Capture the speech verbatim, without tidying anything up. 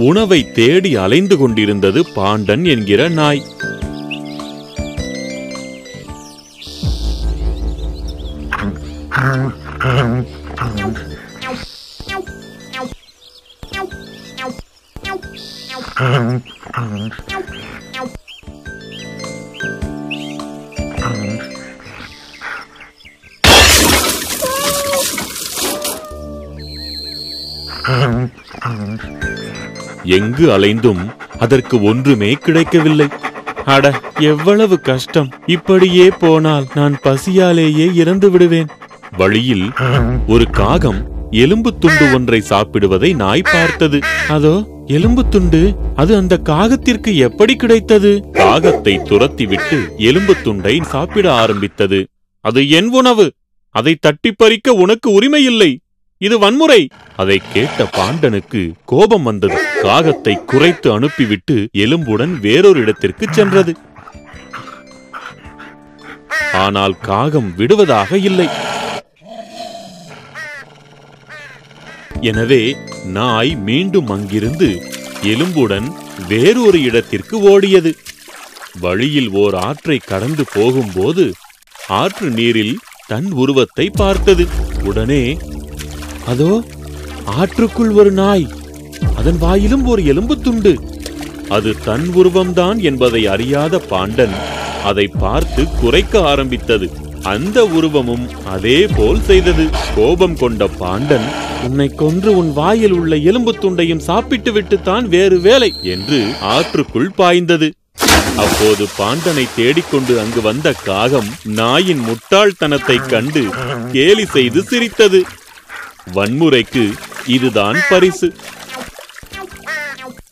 உணவை தேடி அலைந்து கொண்டிருந்தது பாண்டன் என்கிற நாய். எங்கு அலைந்தும் அதற்கு ஒன்றுமே கிடைக்கவில்லை. அட, எவ்வளவு கஷ்டம்! இப்படியே போனால் நான் பசியாலேயே இறந்து விடுவேன். வழியில் ஒரு காகம் எலும்பு துண்டு ஒன்றை சாப்பிடுவதை நாய் பார்த்தது. அதோ எலும்பு துண்டு, அது அந்த காகத்திற்கு எப்படி கிடைத்தது? காகத்தை துரத்திவிட்டு எலும்பு துண்டை சாப்பிட ஆரம்பித்தது. அது என் உணவு, அதை தட்டி பறிக்க உனக்கு உரிமை இல்லை, இது வன்முறை. அதை கேட்ட பாண்டனுக்கு கோபம் வந்தது. காகத்தை குறைத்து அனுப்பிவிட்டு எலும்புடன் வேறொரு இடத்திற்கு சென்றது. ஆனால் காகம் விடுவதாக இல்லை. எனவே நாய் மீண்டும் அங்கிருந்து எலும்புடன் வேறொரு இடத்திற்கு ஓடியது. வழியில் ஓர் ஆற்றை கடந்து போகும்போது ஆற்று நீரில் தன் உருவத்தை பார்த்தது. உடனே அதோ ஆற்றுக்குள் ஒரு நாய், அதன் வாயிலும் ஒரு எலும்பு துண்டு. அது தன் உருவம்தான் என்பதை அறியாத பாண்டன் அதை பார்த்து குறைக்க ஆரம்பித்தது. அந்த உருவமும் அதே போல் செய்தது. கோபம் கொண்ட பாண்டன், உன்னை கொன்று உன் வாயில் உள்ள எலும்பு துண்டையும் சாப்பிட்டு விட்டுத்தான் வேறு வேலை என்று ஆற்றுக்குள் பாய்ந்தது. அப்போது பாண்டனை தேடிக்கொண்டு அங்கு வந்த காகம் நாயின் முட்டாள்தனத்தை கண்டு கேலி செய்து சிரித்தது. வன்முறைக்கு இதுதான் பரிசு.